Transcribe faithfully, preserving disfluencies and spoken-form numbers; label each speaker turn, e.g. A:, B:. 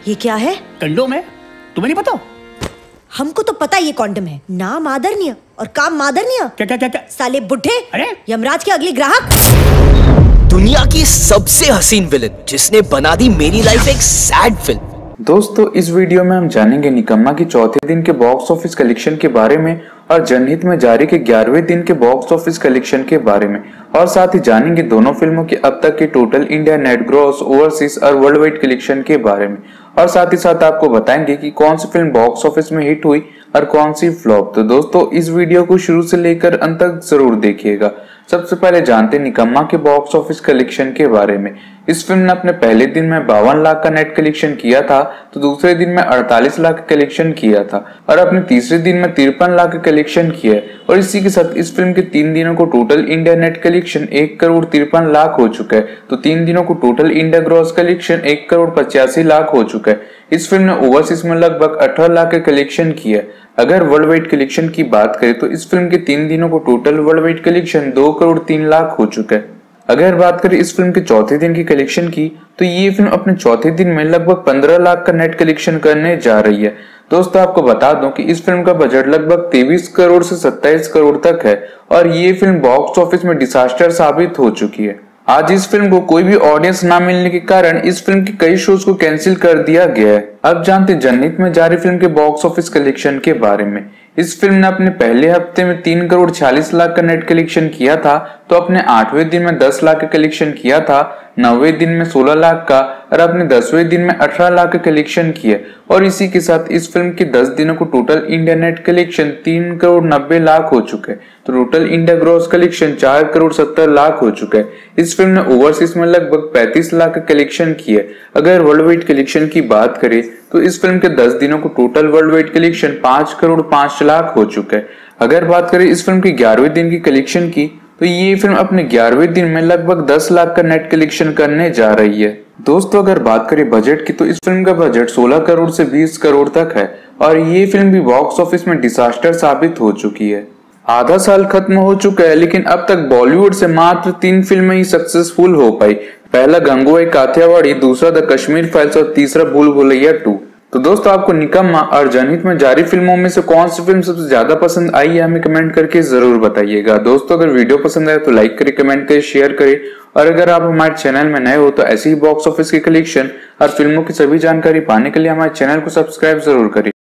A: ये क्या है?
B: कंडोम है, तुम्हें नहीं पता?
A: हमको तो पता ये कॉन्डम है। नाम आदरणीय और काम मादरणीय।
B: क्या क्या क्या क्या?
A: साले बुढ़े।
B: अरे
A: यमराज के अगले ग्राहक।
C: दुनिया की सबसे हसीन विलन जिसने बना दी मेरी लाइफ एक सैड फिल्म।
D: दोस्तों, इस वीडियो में हम जानेंगे निकम्मा की चौथे दिन के बॉक्स ऑफिस कलेक्शन के बारे में और जनहित में जारी के ग्यारहवें दिन के बॉक्स ऑफिस कलेक्शन के बारे में, और साथ ही जानेंगे दोनों फिल्मों के अब तक के total India net gross, overseas और वर्ल्ड वाइड कलेक्शन के बारे में, और साथ ही साथ आपको बताएंगे कि कौन सी फिल्म बॉक्स ऑफिस में हिट हुई और कौन सी फ्लॉप। तो दोस्तों, इस वीडियो को शुरू से लेकर अंत तक जरूर देखिएगा। सबसे पहले जानते हैं निकम्मा के बॉक्स ऑफिस कलेक्शन के बारे में। इस फिल्म ने अपने पहले दिन में बावन लाख का नेट कलेक्शन किया था, तो दूसरे दिन में अड़तालीस लाख का कलेक्शन किया था और अपने तीसरे दिन में तिरपन लाख का कलेक्शन किया। और इसी के साथ इस फिल्म के तीन दिनों को टोटल इंडिया नेट कलेक्शन एक करोड़ तिरपन लाख हो चुका है। तो तीन दिनों को टोटल इंडिया ग्रॉस कलेक्शन एक करोड़ पचासी लाख हो चुका है। इस फिल्म ने ओवरसीज में लगभग अठारह लाख का कलेक्शन किया। अगर वर्ल्ड वाइड कलेक्शन की बात करें तो इस फिल्म के तीन दिनों को टोटल वर्ल्ड वाइड कलेक्शन दो करोड़ तीन लाख हो चुका है। अगर बात करें इस फिल्म के चौथे दिन की कलेक्शन की, तो ये फिल्म अपने चौथे दिन में लगभग पंद्रह लाख का नेट कलेक्शन करने जा रही है। दोस्तों, आपको बता दूं कि इस फिल्म का बजट लगभग तेईस करोड़ से सत्ताईस करोड़ तक है और ये फिल्म बॉक्स ऑफिस में डिजास्टर साबित हो चुकी है। आज इस फिल्म को कोई भी ऑडियंस ना मिलने के कारण इस फिल्म के कई शोज को कैंसिल कर दिया गया है। अब जानते जनहित में जारी फिल्म के बॉक्स ऑफिस कलेक्शन के बारे में। इस फिल्म ने अपने पहले हफ्ते में तीन करोड़ छियालीस लाख का नेट कलेक्शन किया था, तो अपने आठवें दिन में दस लाख का कलेक्शन किया था, नौवें दिन में सोलह लाख का और अपने दसवें दिन में अठारह लाख का कलेक्शन किया। और इसी के साथ इस फिल्म के दस दिनों को टोटल इंडिया नेट कलेक्शन तीन करोड़ नब्बे लाख हो चुके हैं। तो टोटल इंडिया ग्रॉस कलेक्शन चार करोड़ सत्तर लाख हो चुका है। इस फिल्म ने ओवरसीज में लगभग पैंतीस लाख का कलेक्शन किया। अगर वर्ल्ड वाइड कलेक्शन की बात करें तो इस फिल्म के दस दिनों को टोटल वर्ल्ड वाइड कलेक्शन पांच करोड़ पांच लाख हो चुका है। अगर बात करें इस फिल्म के ग्यारहवें दिन की कलेक्शन की, तो ये फिल्म अपने ग्यारहवें दिन में लगभग दस लाख का नेट कलेक्शन करने जा रही है। दोस्तों, अगर बात करें बजट की, तो इस फिल्म का बजट सोलह करोड़ से बीस करोड़ तक है और ये फिल्म भी बॉक्स ऑफिस में डिजास्टर साबित हो चुकी है। आधा साल खत्म हो चुका है, लेकिन अब तक बॉलीवुड से मात्र तीन फिल्में ही सक्सेसफुल हो पाई। पहला गंगूबाई काठियावाड़ी, दूसरा द कश्मीर फाइल्स और तीसरा भूल भुलैया टू। तो दोस्तों, आपको निकम्मा और जनहित में जारी फिल्मों में से कौन सी फिल्म सबसे ज्यादा पसंद आई है हमें कमेंट करके जरूर बताइएगा। दोस्तों, अगर वीडियो पसंद आए तो लाइक करें, कमेंट करें, शेयर करें, और अगर आप हमारे चैनल में नए हो तो ऐसे ही बॉक्स ऑफिस की कलेक्शन और फिल्मों की सभी जानकारी पाने के लिए हमारे चैनल को सब्सक्राइब जरूर करें।